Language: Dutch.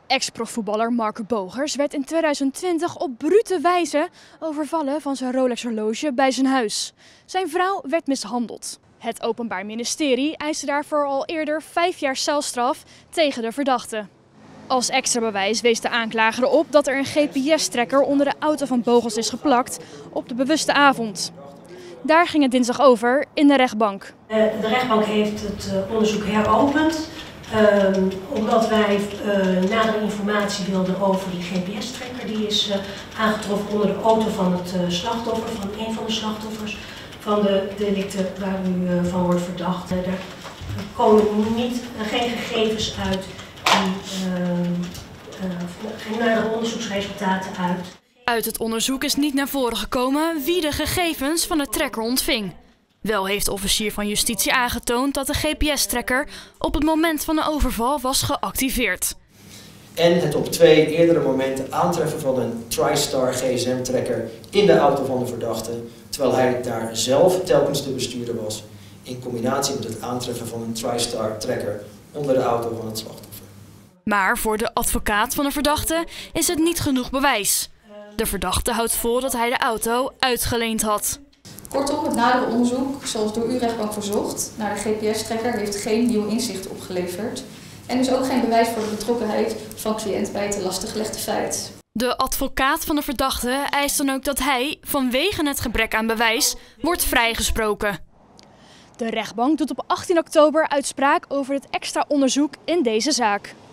Ex-profvoetballer Marco Bogers werd in 2020 op brute wijze overvallen van zijn Rolex-horloge bij zijn huis. Zijn vrouw werd mishandeld. Het Openbaar Ministerie eiste daarvoor al eerder 5 jaar celstraf tegen de verdachte. Als extra bewijs wees de aanklager erop dat er een GPS-tracker onder de auto van Bogers is geplakt op de bewuste avond. Daar ging het dinsdag over in de rechtbank. De rechtbank heeft het onderzoek heropend. Omdat wij nadere informatie wilden over die GPS-tracker. Die is aangetroffen onder de auto van het slachtoffer, van een van de slachtoffers van de delicten waar u van wordt verdacht. Er komen geen gegevens uit, geen nadere onderzoeksresultaten uit. Uit het onderzoek is niet naar voren gekomen wie de gegevens van de tracker ontving. Wel heeft de officier van justitie aangetoond dat de GPS-tracker op het moment van de overval was geactiveerd. En het op 2 eerdere momenten aantreffen van een TriStar GSM-tracker in de auto van de verdachte, terwijl hij daar zelf telkens de bestuurder was, in combinatie met het aantreffen van een TriStar-tracker onder de auto van het slachtoffer. Maar voor de advocaat van de verdachte is het niet genoeg bewijs. De verdachte houdt vol dat hij de auto uitgeleend had. Kortom, het nadere onderzoek, zoals door uw rechtbank verzocht, naar de GPS-tracker heeft geen nieuw inzicht opgeleverd. En dus ook geen bewijs voor de betrokkenheid van cliënt bij het te lastig gelegde feit. De advocaat van de verdachte eist dan ook dat hij, vanwege het gebrek aan bewijs, wordt vrijgesproken. De rechtbank doet op 18 oktober uitspraak over het extra onderzoek in deze zaak.